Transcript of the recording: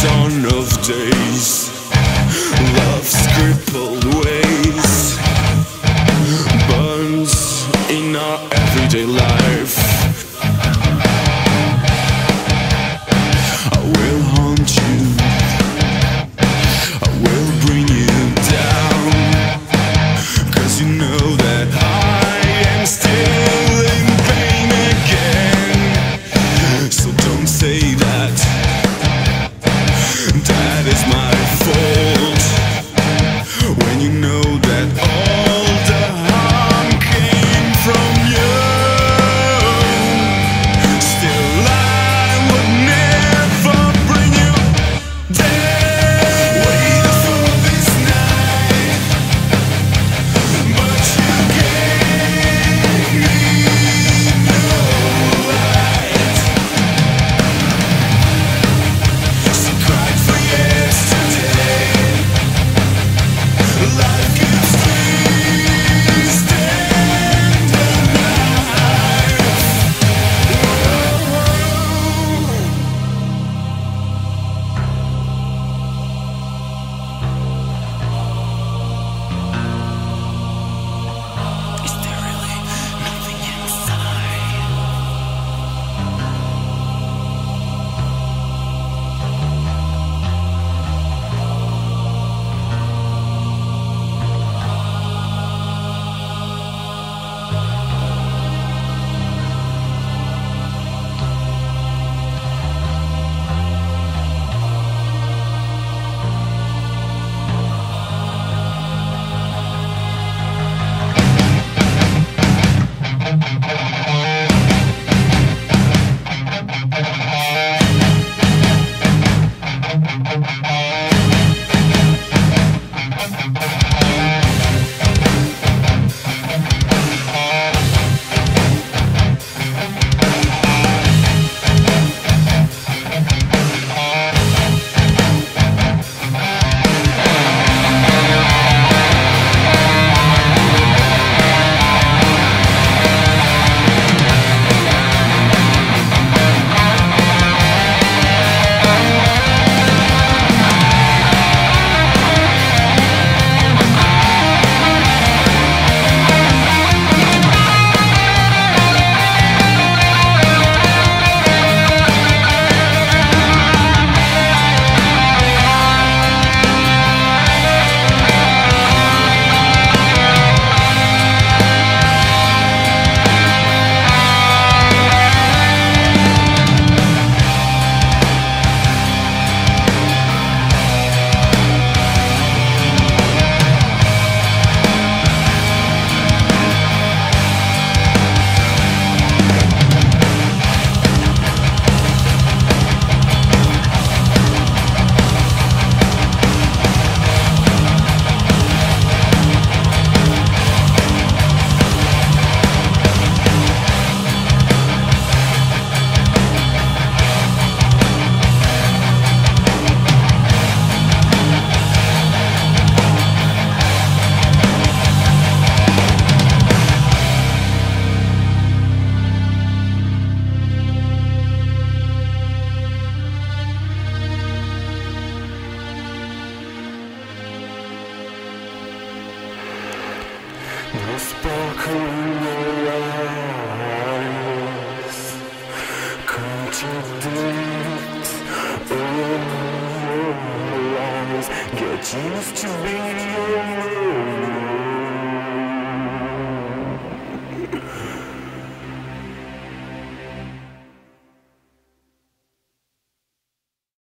dawn of days, love's crippled ways burns in our everyday life. I will haunt you, I will bring you down, 'cause you know that I am still in pain again. So don't say that that is my fault, when you know that all the harm came from you. Still I would never bring you down. Waited for this night, but you gave me no light. So cried for yesterday. Life gives twist and a knife. Is there really nothing inside? The sparkle in your eyes contradict all lies. Get used to being alone.